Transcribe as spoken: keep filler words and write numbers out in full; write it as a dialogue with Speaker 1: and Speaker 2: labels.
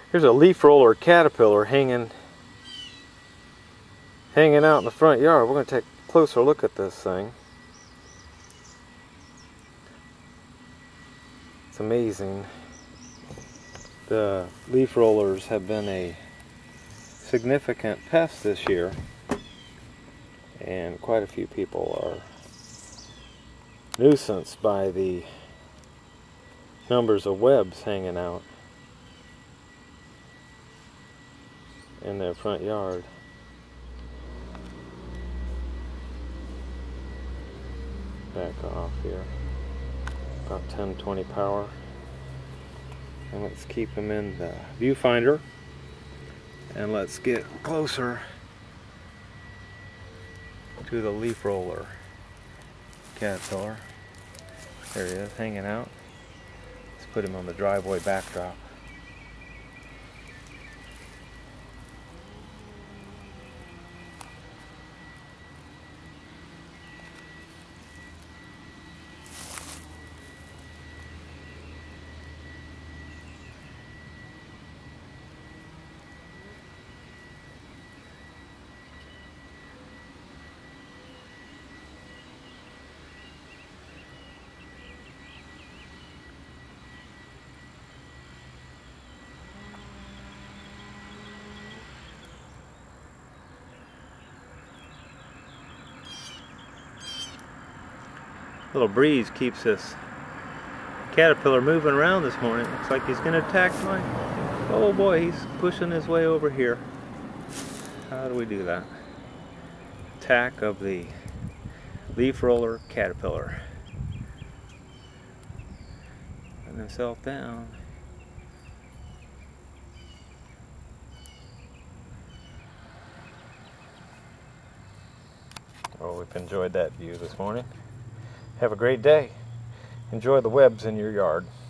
Speaker 1: Here's a leaf roller caterpillar hanging hanging out in the front yard. We're going to take a closer look at this thing. It's amazing. The leaf rollers have been a significant pest this year, and quite a few people are nuisanced by the numbers of webs hanging out in their front yard. Back off here. About ten twenty power. And let's keep them in the viewfinder. And let's get closer to the leaf roller caterpillar. There he is, hanging out. Let's put him on the driveway backdrop. Little breeze keeps this caterpillar moving around this morning. Looks like he's going to attack my... Oh boy, he's pushing his way over here. How do we do that? Attack of the leaf roller caterpillar. Putting himself down. Oh, we've enjoyed that view this morning. Have a great day. Enjoy the webs in your yard.